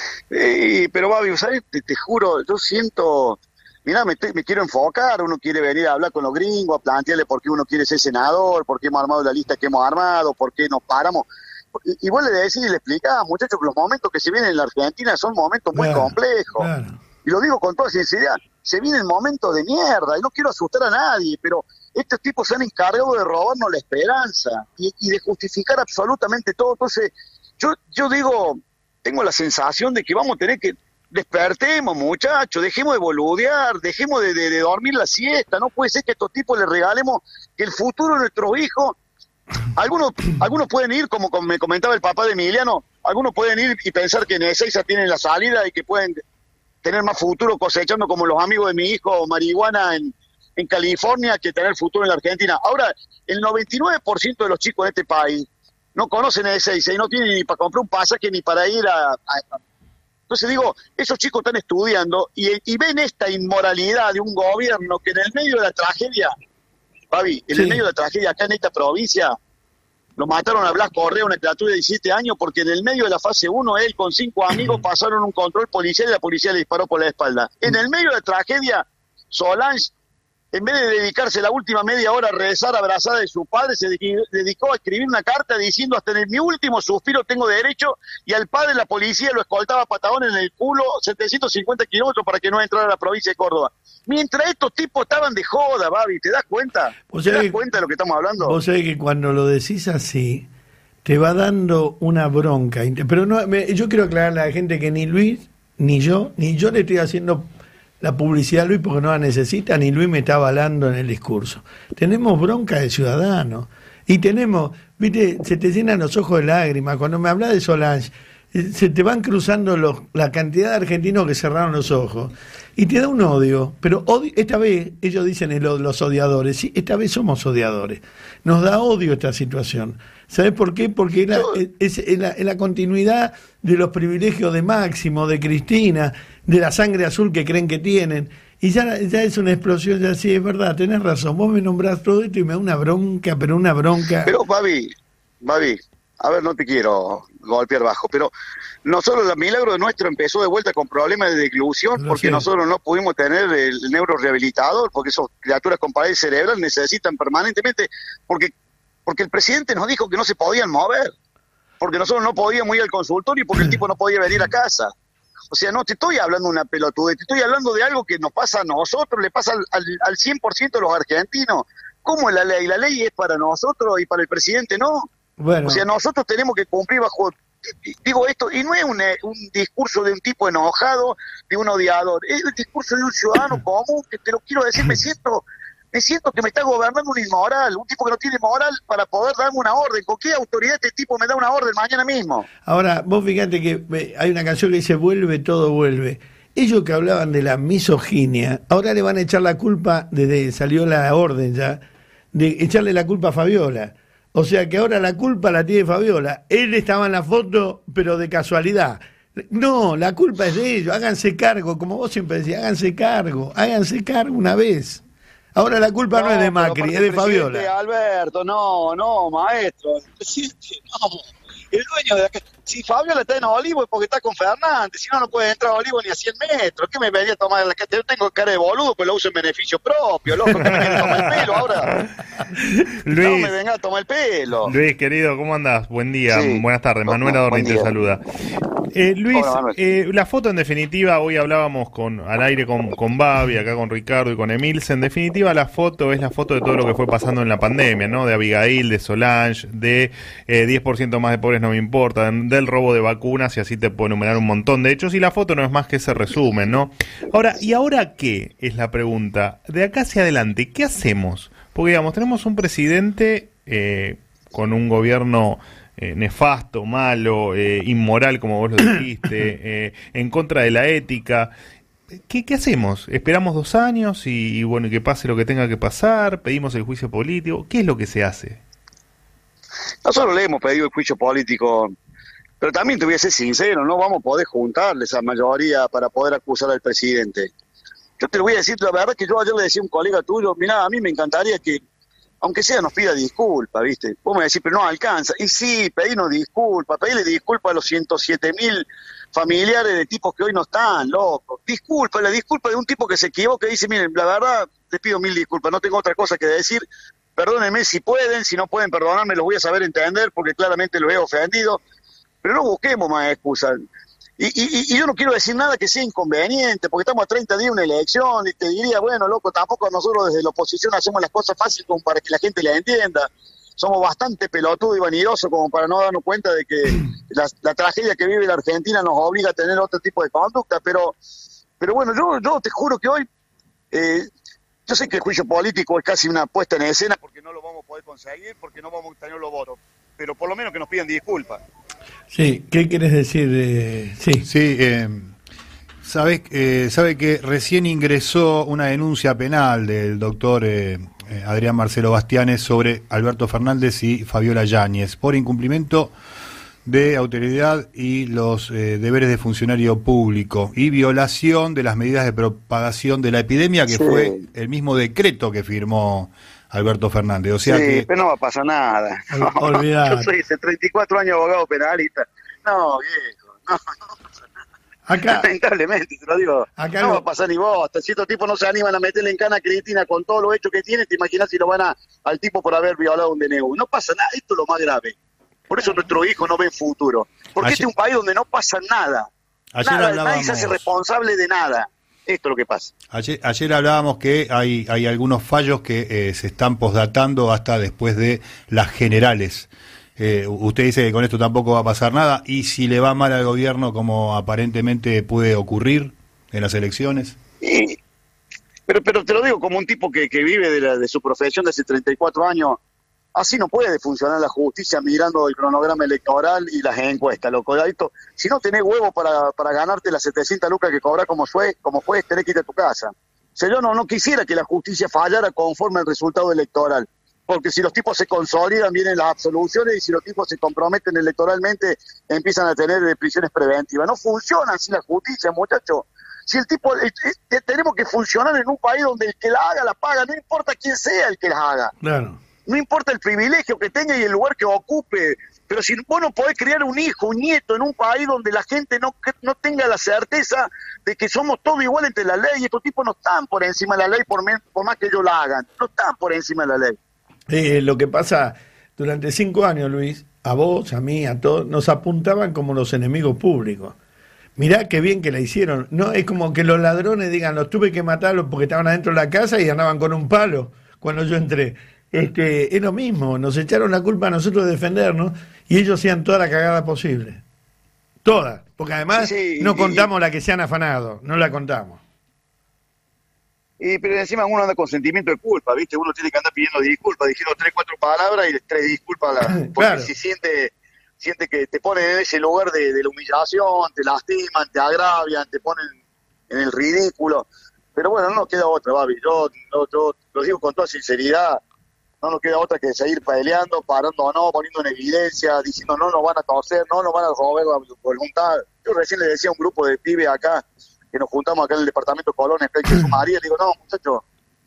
Speaker 8: Eh, pero Babi, ¿sabes? Te, te juro, yo siento... Mirá, me, me quiero enfocar, uno quiere venir a hablar con los gringos, a plantearle por qué uno quiere ser senador, por qué hemos armado la lista que hemos armado, por qué nos paramos. Y, y vos le decís y le explicás, muchachos, que los momentos que se vienen en la Argentina son momentos muy
Speaker 2: claro,
Speaker 8: complejos.
Speaker 2: Claro.
Speaker 8: Y lo digo con toda sinceridad, se vienen momentos de mierda, y no quiero asustar a nadie, pero estos tipos se han encargado de robarnos la esperanza y, y de justificar absolutamente todo. Entonces, yo, yo digo, tengo la sensación de que vamos a tener que... Despertemos, muchachos, dejemos de boludear, dejemos de, de, de dormir la siesta. No puede ser que a estos tipos les regalemos que el futuro de nuestros hijos. Algunos algunos pueden ir, como, como me comentaba el papá de Emiliano, algunos pueden ir y pensar que en Ezeiza tienen la salida y que pueden tener más futuro cosechando como los amigos de mi hijo marihuana en, en California que tener futuro en la Argentina. Ahora, el noventa y nueve por ciento de los chicos de este país no conocen Ezeiza y no tienen ni para comprar un pasaje ni para ir a... a Entonces digo, esos chicos están estudiando y, y ven esta inmoralidad de un gobierno que en el medio de la tragedia, Babi, en
Speaker 2: sí.
Speaker 8: el medio de la tragedia acá en esta provincia, lo mataron a Blas Correa, una criatura de diecisiete años, porque en el medio de la fase uno, él con cinco amigos pasaron un control policial y la policía le disparó por la espalda. En el medio de la tragedia, Solange, en vez de dedicarse la última media hora a rezar abrazada de su padre, se dedicó a escribir una carta diciendo hasta en mi último suspiro tengo derecho, y al padre la policía lo escoltaba a patadón en el culo setecientos cincuenta kilómetros para que no entrara a la provincia de Córdoba. Mientras estos tipos estaban de joda, Babi, ¿te das cuenta? ¿Te das que, cuenta de lo que estamos hablando?
Speaker 2: Vos sabés que cuando lo decís así, te va dando una bronca. Pero no, me, yo quiero aclararle a la gente que ni Luis, ni yo, ni yo le estoy haciendo... la publicidad a Luis porque no la necesita, ni Luis me está avalando en el discurso. Tenemos bronca de ciudadanos y tenemos, viste, se te llenan los ojos de lágrimas. Cuando me habla de Solange, se te van cruzando los, la cantidad de argentinos que cerraron los ojos y te da un odio, pero odio, esta vez ellos dicen el, los odiadores, sí, esta vez somos odiadores, nos da odio esta situación. ¿Sabes por qué? Porque es la, es, es la, es la continuidad de los privilegios de Máximo, de Cristina, de la sangre azul que creen que tienen, y ya, ya es una explosión, ya sí, es verdad, tenés razón, vos me nombrás todo esto y me da una bronca, pero una bronca.
Speaker 8: Pero Babi, Babi, a ver, no te quiero golpear bajo, pero nosotros el milagro nuestro empezó de vuelta con problemas de deglución
Speaker 2: Lo
Speaker 8: porque
Speaker 2: sé.
Speaker 8: nosotros no pudimos tener el neurorehabilitador, porque esas criaturas con parálisis cerebral necesitan permanentemente, porque porque el presidente nos dijo que no se podían mover, porque nosotros no podíamos ir al consultorio y porque el tipo no podía venir a casa. O sea, no te estoy hablando de una pelotudez, te estoy hablando de algo que nos pasa a nosotros, le pasa al, al, al cien por ciento de los argentinos. ¿Cómo es la ley? La ley es para nosotros y para el presidente no.
Speaker 2: Bueno.
Speaker 8: O sea, nosotros tenemos que cumplir bajo, digo esto, y no es un, un discurso de un tipo enojado, de un odiador, es el discurso de un ciudadano común, que te lo quiero decir, me siento, me siento que me está gobernando un inmoral, un tipo que no tiene moral para poder darme una orden. ¿Con qué autoridad este tipo me da una orden mañana mismo?
Speaker 2: Ahora, vos fíjate que eh, hay una canción que dice vuelve, todo vuelve. Ellos que hablaban de la misoginia, ahora le van a echar la culpa, desde salió la orden ya, de echarle la culpa a Fabiola. O sea que ahora la culpa la tiene Fabiola. Él estaba en la foto, pero de casualidad. No, la culpa es de ellos. Háganse cargo, como vos siempre decías, háganse cargo, háganse cargo una vez. Ahora la culpa no, no es de Macri, es de Fabiola.
Speaker 8: Alberto, no, no, maestro. El presidente, no. El dueño de acá. Si Fabiola está en Olivo es porque está con Fernández, si no, no puede entrar a Olivo ni a cien metros. ¿Qué me venía a tomar en la cara? Yo tengo cara de boludo, pues lo uso en beneficio propio, loco. ¿Qué me quiere tomar el pelo ahora?
Speaker 7: Luis,
Speaker 8: no me venga a tomar el pelo.
Speaker 7: Luis, querido, ¿cómo andás? Buen día,
Speaker 8: Sí.
Speaker 7: buenas tardes.
Speaker 8: No,
Speaker 7: Manuel
Speaker 8: no,
Speaker 7: Adorni
Speaker 8: buen
Speaker 7: te
Speaker 8: día.
Speaker 7: saluda. Eh, Luis,
Speaker 8: Hola, Manuel.
Speaker 7: eh, la foto en definitiva, hoy hablábamos con al aire con, con Babi, acá con Ricardo y con Emilce. En definitiva, la foto es la foto de todo lo que fue pasando en la pandemia, ¿no? De Abigail, de Solange, de eh, diez por ciento más de pobres no me importa, del robo de vacunas, y así te puedo enumerar un montón de hechos, y la foto no es más que ese resumen, ¿no? Ahora, ¿y ahora qué? Es la pregunta. De acá hacia adelante, ¿qué hacemos? Porque, digamos, tenemos un presidente eh, con un gobierno eh, nefasto, malo, eh, inmoral, como vos lo dijiste, eh, en contra de la ética. ¿Qué, ¿Qué hacemos? ¿Esperamos dos años y, y bueno, que pase lo que tenga que pasar? ¿Pedimos el juicio político? ¿Qué es lo que se hace?
Speaker 8: Nosotros le hemos pedido el juicio político, pero también te voy a ser sincero, no vamos a poder juntarle esa mayoría para poder acusar al presidente. Yo te lo voy a decir, la verdad que yo ayer le decía a un colega tuyo, mirá, a mí me encantaría que, aunque sea, nos pida disculpas, ¿viste? Vos me decís, pero no alcanza. Y sí, pedimos disculpas, pedirle disculpas a los ciento siete mil familiares de tipos que hoy no están, loco. Disculpa, la disculpa de un tipo que se equivoca y dice, miren, la verdad, les pido mil disculpas, no tengo otra cosa que decir. Perdónenme si pueden, si no pueden perdonarme, los voy a saber entender porque claramente los he ofendido. Pero no busquemos más excusas. Y, y, y yo no quiero decir nada que sea inconveniente, porque estamos a treinta días de una elección y te diría, bueno, loco, tampoco nosotros desde la oposición hacemos las cosas fáciles como para que la gente la entienda. Somos bastante pelotudos y vanidosos como para no darnos cuenta de que la, la tragedia que vive la Argentina nos obliga a tener otro tipo de conducta. Pero, pero bueno, yo, yo te juro que hoy, eh, yo sé que el juicio político es casi una puesta en escena porque no lo vamos a poder conseguir, porque no vamos a tener los votos, pero por lo menos que nos pidan disculpas.
Speaker 2: Sí, ¿qué quieres decir? Eh, sí,
Speaker 1: Sí, eh, sabes, eh, sabe que recién ingresó una denuncia penal del doctor eh, eh, Adrián Marcelo Bastianes sobre Alberto Fernández y Fabiola Yáñez por incumplimiento de autoridad y los eh, deberes de funcionario público y violación de las medidas de propagación de la epidemia, que
Speaker 8: Sí.
Speaker 1: fue el mismo decreto que firmó Alberto Fernández. O sea
Speaker 8: sí,
Speaker 1: que
Speaker 8: pero no va a pasar nada.
Speaker 2: Ol- olvidate.
Speaker 8: Yo soy hace treinta y cuatro años abogado penalista. No, viejo, no, no pasa nada.
Speaker 2: acá,
Speaker 8: Lamentablemente, te lo digo.
Speaker 2: Acá
Speaker 8: no
Speaker 2: lo-
Speaker 8: va a pasar ni vos. Hasta si estos tipos no se animan a meterle en cana a Cristina con todo lo hecho que tiene, te imaginas si lo van a al tipo por haber violado un D N U. No pasa nada, esto es lo más grave. Por eso nuestros hijos no ven futuro. Porque
Speaker 1: Ayer-
Speaker 8: este es un país donde no pasa nada.
Speaker 1: ayer
Speaker 8: Nada,
Speaker 1: hablábamos...
Speaker 8: nadie se hace responsable de nada. Esto es lo que pasa.
Speaker 1: Ayer, ayer hablábamos que hay, hay algunos fallos que eh, se están posdatando hasta después de las generales. Eh, usted dice que con esto tampoco va a pasar nada, y si le va mal al gobierno, como aparentemente puede ocurrir en las elecciones.
Speaker 8: Y- pero, pero te lo digo como un tipo que, que vive de, la, de su profesión de hace treinta y cuatro años. Así no puede funcionar la justicia mirando el cronograma electoral y las encuestas, loco. Esto, si no tenés huevo para, para ganarte las setecientas lucas que cobras como juez, como juez, tenés que irte a tu casa. O sea, yo no, no quisiera que la justicia fallara conforme al resultado electoral, porque si los tipos se consolidan, vienen las absoluciones, y si los tipos se comprometen electoralmente, empiezan a tener prisiones preventivas. No funciona así la justicia, muchachos. Si el tipo, eh, eh, tenemos que funcionar en un país donde el que la haga, la paga, no importa quién sea el que la haga.
Speaker 2: Claro.
Speaker 8: No importa el privilegio que tenga y el lugar que ocupe, pero si vos no podés criar un hijo, un nieto en un país donde la gente no, no tenga la certeza de que somos todos iguales entre la ley, y estos tipos no están por encima de la ley por, me, por más que ellos la hagan, no están por encima de la ley.
Speaker 2: Eh, lo que pasa, durante cinco años, Luis, a vos, a mí, a todos, nos apuntaban como los enemigos públicos. Mirá qué bien que la hicieron. No es como que los ladrones digan, los tuve que matarlos porque estaban adentro de la casa y andaban con un palo cuando yo entré. Este, es lo mismo, nos echaron la culpa a nosotros de defendernos y ellos hacían toda la cagada posible. Toda, porque además
Speaker 8: sí, sí,
Speaker 2: no
Speaker 8: y,
Speaker 2: contamos y, la que se han afanado, no la contamos.
Speaker 8: Y pero encima uno anda con sentimiento de culpa, ¿viste? Uno tiene que andar pidiendo disculpas, diciendo tres, cuatro palabras y tres disculpas, la, porque
Speaker 2: claro.
Speaker 8: si siente, siente que te ponen en ese lugar de, de la humillación, te lastiman, te agravian, te ponen en el ridículo. Pero bueno, no nos queda otra, Babi. Yo, yo, yo lo digo con toda sinceridad. No nos queda otra que seguir peleando, parando o no, poniendo en evidencia, diciendo no nos van a torcer, no nos van a robar la voluntad. Yo recién le decía a un grupo de pibes acá, que nos juntamos acá en el departamento Colón, en Jesús María, le digo, no, muchachos,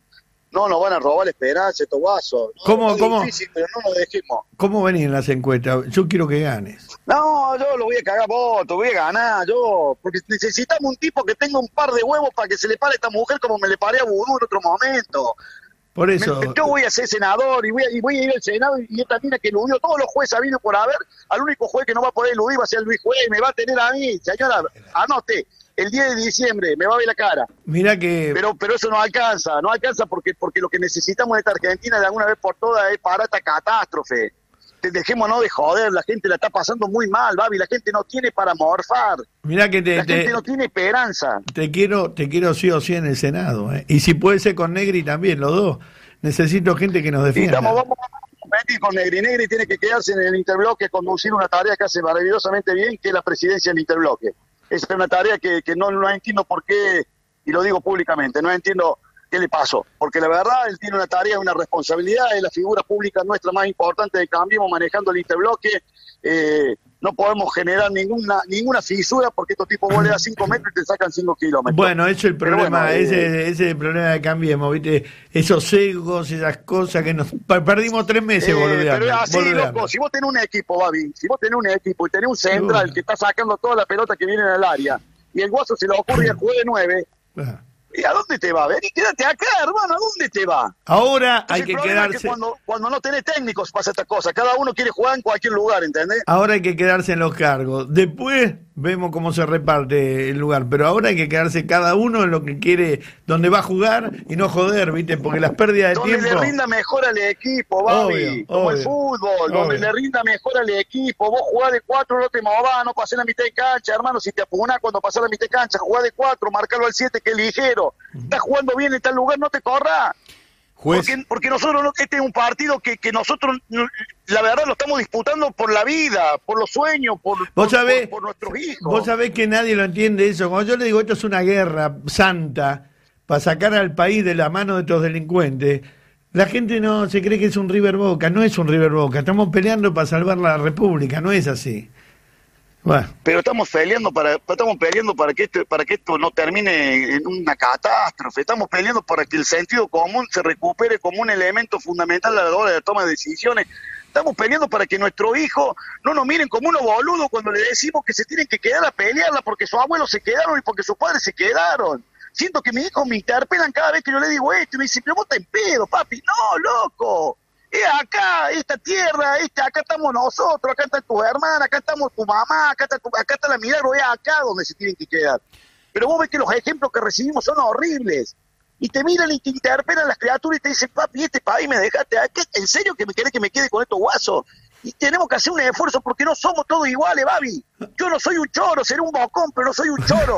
Speaker 8: no nos van a robar la esperanza, estos guasos. No,
Speaker 2: ¿Cómo,
Speaker 8: es
Speaker 2: cómo?
Speaker 8: difícil, pero no nos dejemos.
Speaker 2: ¿Cómo venís en las encuestas? Yo quiero que ganes.
Speaker 8: No, yo lo voy a cagar voto, voy a ganar, yo, porque necesitamos un tipo que tenga un par de huevos para que se le pare a esta mujer como me le paré a Vudú en otro momento.
Speaker 2: Por eso.
Speaker 8: Me, yo voy a ser senador y voy a, y voy a ir al Senado, y esta mina que eludió todos los jueces habido por haber, al único juez que no va a poder eludir va a ser Luis Juez, me va a tener a mí, señora, anote, el diez de diciembre me va a ver la cara.
Speaker 2: Mira que.
Speaker 8: Pero pero eso no alcanza, no alcanza porque porque lo que necesitamos de esta Argentina de alguna vez por todas es parar esta catástrofe. Dejémonos de joder, la gente la está pasando muy mal, Babi, la gente no tiene para morfar.
Speaker 2: Mirá que te,
Speaker 8: la
Speaker 2: te,
Speaker 8: gente no tiene esperanza.
Speaker 2: Te quiero, te quiero sí o sí en el Senado, ¿eh? Y si puede ser con Negri también, los dos. Necesito gente que nos defienda.
Speaker 8: Y estamos, vamos a competir con Negri. Negri tiene que quedarse en el interbloque, conducir una tarea que hace maravillosamente bien, que es la presidencia del interbloque. Esa es una tarea que, que no, no entiendo por qué, y lo digo públicamente, no entiendo qué le pasó, porque la verdad él tiene una tarea, una responsabilidad, es la figura pública nuestra más importante de Cambiemos manejando el interbloque. Eh, no podemos generar ninguna ninguna fisura porque estos tipos vuelan a cinco metros y te sacan cinco kilómetros.
Speaker 2: Bueno, eso es el problema,
Speaker 8: bueno,
Speaker 2: ese,
Speaker 8: eh,
Speaker 2: ese es el problema de Cambiemos, ¿viste? Esos sesgos, esas cosas que nos perdimos tres meses,
Speaker 8: eh,
Speaker 2: boludeando.
Speaker 8: Pero es así,
Speaker 2: boludeando.
Speaker 8: loco, si vos tenés un equipo, Babi, si vos tenés un equipo y tenés un central uh. que está sacando toda la pelota que viene en el área, y el Guaso se le ocurre al juez de nueve, uh. ¿y a dónde te va? Ven y quédate acá, hermano, ¿a dónde te va?
Speaker 2: Ahora
Speaker 8: Entonces,
Speaker 2: hay que quedarse...
Speaker 8: Es que cuando, cuando no tenés técnicos pasa esta cosa, cada uno quiere jugar en cualquier lugar, ¿entendés?
Speaker 2: Ahora hay que quedarse en los cargos, después vemos cómo se reparte el lugar, pero ahora hay que quedarse cada uno en lo que quiere, donde va a jugar y no joder, ¿viste? Porque las pérdidas de
Speaker 8: donde
Speaker 2: tiempo...
Speaker 8: Donde le rinda mejor al equipo, Babi,
Speaker 2: obvio,
Speaker 8: como
Speaker 2: obvio,
Speaker 8: el fútbol,
Speaker 2: obvio.
Speaker 8: Donde le rinda mejor al equipo, vos jugás de cuatro, no te movás, no pasás la mitad de cancha, hermano, si te apunás cuando pasás la mitad de cancha, jugás de cuatro, marcalo al siete que es ligero, estás jugando bien en tal lugar, no te corras.
Speaker 1: Juez.
Speaker 8: Porque, porque nosotros, no, este es un partido que, que nosotros, la verdad, lo estamos disputando por la vida, por los sueños, por,
Speaker 2: ¿Vos
Speaker 8: por,
Speaker 2: sabés,
Speaker 8: por, por nuestros hijos.
Speaker 2: Vos sabés que nadie lo entiende eso. Cuando yo le digo esto es una guerra santa para sacar al país de la mano de estos delincuentes, la gente no se cree que es un River Boca. No es un River Boca. Estamos peleando para salvar la República. No es así. Bueno.
Speaker 8: Pero estamos peleando para estamos peleando para que esto para que esto no termine en una catástrofe. Estamos peleando para que el sentido común se recupere como un elemento fundamental a la hora de la toma de decisiones. Estamos peleando para que nuestros hijos no nos miren como unos boludos cuando le decimos que se tienen que quedar a pelearla porque sus abuelos se quedaron y porque sus padres se quedaron. Siento que mis hijos me interpelan cada vez que yo le digo esto y me dicen, pero vos estás en pedo, papi. No, loco. Es acá, esta tierra, esta, acá estamos nosotros, acá están tus hermanas, acá estamos tu mamá, acá está, tu, acá está la Milagro, es acá donde se tienen que quedar. Pero vos ves que los ejemplos que recibimos son horribles. Y te miran y te interpelan las criaturas y te dicen, papi, este país me dejaste, ¿en serio que me querés que me quede con estos guasos? Y tenemos que hacer un esfuerzo porque no somos todos iguales, Babi. Yo no soy un choro, seré un bocón, pero no soy un choro.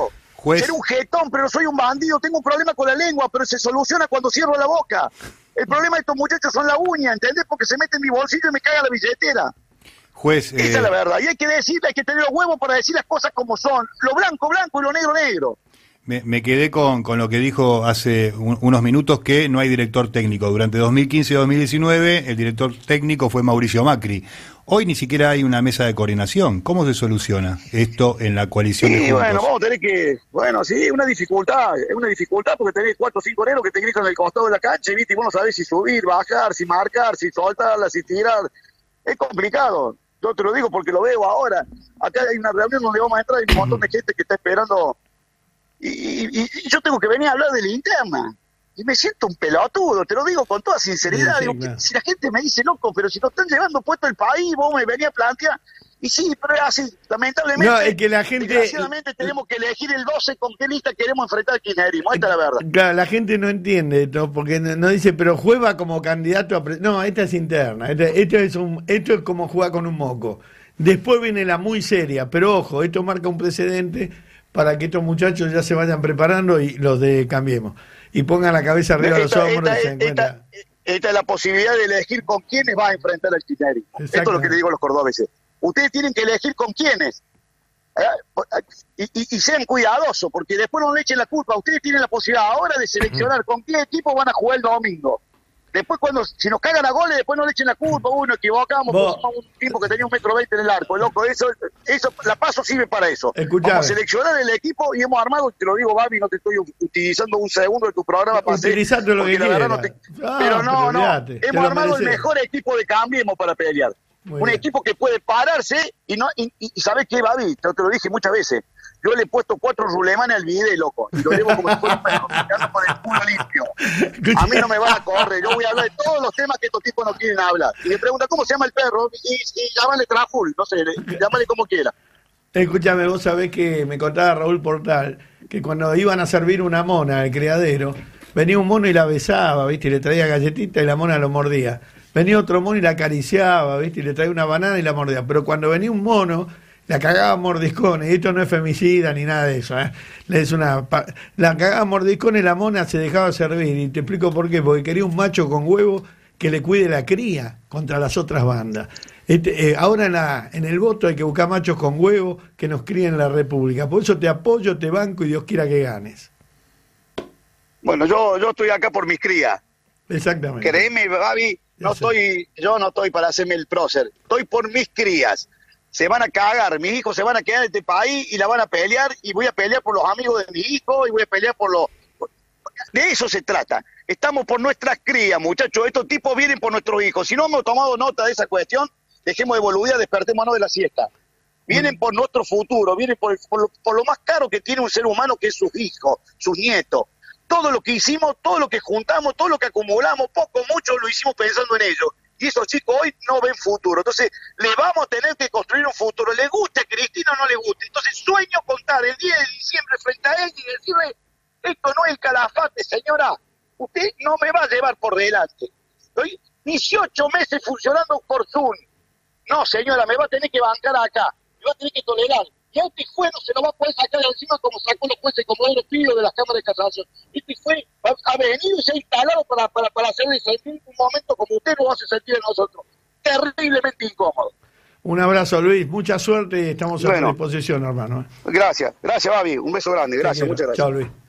Speaker 1: Juez.
Speaker 8: Seré un jetón, pero no soy un bandido. Tengo un problema con la lengua, pero se soluciona cuando cierro la boca. El problema de estos muchachos son la uña, ¿entendés? Porque se meten en mi bolsillo y me caga la billetera.
Speaker 1: Juez,
Speaker 8: Esa
Speaker 1: eh,
Speaker 8: es la verdad. Y hay que decirle, hay que tener los huevos para decir las cosas como son. Lo blanco, blanco y lo negro, negro.
Speaker 1: me, me quedé con, con lo que dijo hace un, unos minutos, que no hay director técnico. Durante dos mil quince y dos mil diecinueve el director técnico fue Mauricio Macri. Hoy ni siquiera hay una mesa de coordinación. ¿Cómo se soluciona esto en la coalición
Speaker 8: Sí,
Speaker 1: de Juntos?
Speaker 8: bueno, vamos a tener que... Bueno, sí, es una dificultad. Es una dificultad porque tenés cuatro o cinco negros que te gritan en el costado de la cancha, ¿viste? Y vos no sabés si subir, bajar, si marcar, si soltarla, si tirar. Es complicado. Yo te lo digo porque lo veo ahora. Acá hay una reunión donde vamos a entrar y hay un montón de gente que está esperando. Y, y, y yo tengo que venir a hablar de la interna. Y me siento un pelotudo, te lo digo con toda sinceridad.
Speaker 2: Sí, sí,
Speaker 8: Digo,
Speaker 2: claro.
Speaker 8: si la gente me dice, loco, pero si nos están llevando puesto el país, vos me venís a plantear. Y sí, pero es así, lamentablemente.
Speaker 2: No, es que la gente-
Speaker 8: Desgraciadamente tenemos que elegir el doce con qué lista queremos enfrentar al kirchnerismo. Esta es la verdad.
Speaker 2: Claro, la gente no entiende esto, porque no, no dice, pero juega como candidato a... pre-". No, esta es interna, esta- esto, es un, esto es como jugar con un moco. Después viene la muy seria, pero ojo, esto marca un precedente para que estos muchachos ya se vayan preparando y los de Cambiemos. Y pongan la cabeza arriba de los
Speaker 8: Esta,
Speaker 2: hombros
Speaker 8: esta,
Speaker 2: y se
Speaker 8: esta,
Speaker 2: encuentran.
Speaker 8: esta es la posibilidad de elegir con quiénes va a enfrentar al kirchnerismo. Esto es lo que le digo a los cordobeses. Ustedes tienen que elegir con quiénes. ¿Eh? Y, y, y sean cuidadosos, porque después no le echen la culpa. Ustedes tienen la posibilidad ahora de seleccionar con qué equipo van a jugar el domingo. Después, cuando si nos cagan a goles, después no le echen la culpa. Uy, nos equivocamos,
Speaker 2: Vos-
Speaker 8: pusimos un tipo que tenía un metro veinte en el arco. Loco, eso, eso, la paso sirve para eso.
Speaker 2: Escuchame.
Speaker 8: Vamos a seleccionar el equipo y hemos armado, te lo digo, Babi, no te estoy utilizando un segundo de tu programa para hacer-
Speaker 2: Utilizate lo
Speaker 8: porque
Speaker 2: que
Speaker 8: la verdad
Speaker 2: quieras.
Speaker 8: no te-
Speaker 2: Ah,
Speaker 8: pero
Speaker 2: pero
Speaker 8: no, no,
Speaker 2: olvidate, te
Speaker 8: hemos
Speaker 2: lo
Speaker 8: armado el
Speaker 2: mereces.
Speaker 8: mejor equipo de Cambiemos para pelear.
Speaker 2: Muy
Speaker 8: un
Speaker 2: bien.
Speaker 8: equipo que puede pararse y no y, y, y ¿sabés qué, Babi? Te, te lo dije muchas veces. Yo le he puesto cuatro rulemanes al video, loco, y lo llevo como si fuera un perro, me ando con el culo limpio. A mí no me van a correr, yo voy a hablar de todos los temas que estos tipos no quieren hablar. Y me pregunta cómo se llama el perro, y, y llámale Traful, no sé, le- llámale como quiera.
Speaker 2: Escúchame, vos sabés que me contaba Raúl Portal que cuando iban a servir una mona al criadero, venía un mono y la besaba, ¿viste? Y le traía galletita y la mona lo mordía. Venía otro mono y la acariciaba, ¿viste? Y le traía una banana y la mordía. Pero cuando venía un mono, la cagaba a mordiscones. Y esto no es femicida ni nada de eso, ¿eh? Es una pa- la cagaba a mordiscones y la mona se dejaba servir. Y te explico por qué. Porque quería un macho con huevo que le cuide la cría contra las otras bandas. Este, eh, ahora en, la, en el voto hay que buscar machos con huevo que nos críen la República. Por eso te apoyo, te banco y Dios quiera que ganes.
Speaker 8: Bueno, yo, yo estoy acá por mis crías.
Speaker 2: Exactamente.
Speaker 8: Créeme, Babi, no
Speaker 2: Ya sé.
Speaker 8: estoy, yo no estoy para hacerme el prócer, estoy por mis crías. Se van a cagar, mis hijos se van a quedar en este país y la van a pelear, y voy a pelear por los amigos de mi hijo, y voy a pelear por los... De eso se trata. Estamos por nuestras crías, muchachos. Estos tipos vienen por nuestros hijos. Si no hemos tomado nota de esa cuestión, dejemos de boludear, despertémonos de la siesta. Vienen por nuestro futuro, vienen por, el- por, lo, por lo más caro que tiene un ser humano, que es sus hijos, sus nietos. Todo lo que hicimos, todo lo que juntamos, todo lo que acumulamos, poco, mucho, lo hicimos pensando en ellos. Y esos chicos hoy no ven futuro. Entonces, le vamos a tener que construir un futuro. ¿Le guste a Cristina o no le guste? Entonces, sueño contar el diez de diciembre frente a ella y decirle, esto no es el calafate, señora. Usted no me va a llevar por delante. Estoy dieciocho meses funcionando por Zoom. No, señora, me va a tener que bancar acá. Me va a tener que tolerar. Y a este juez no se lo va a poder sacar de encima como sacó los jueces como los pido de las cámaras de casación. Este juez ha, ha venido y se ha instalado para, para, para hacerle sentir un momento como usted lo hace sentir a nosotros. Terriblemente incómodo.
Speaker 2: Un abrazo, Luis. Mucha suerte y estamos a
Speaker 8: Bueno.
Speaker 2: tu disposición, hermano.
Speaker 8: Gracias. Gracias, Babi. Un beso grande. Gracias,
Speaker 2: Te quiero.
Speaker 8: muchas gracias.
Speaker 2: Chao, Luis.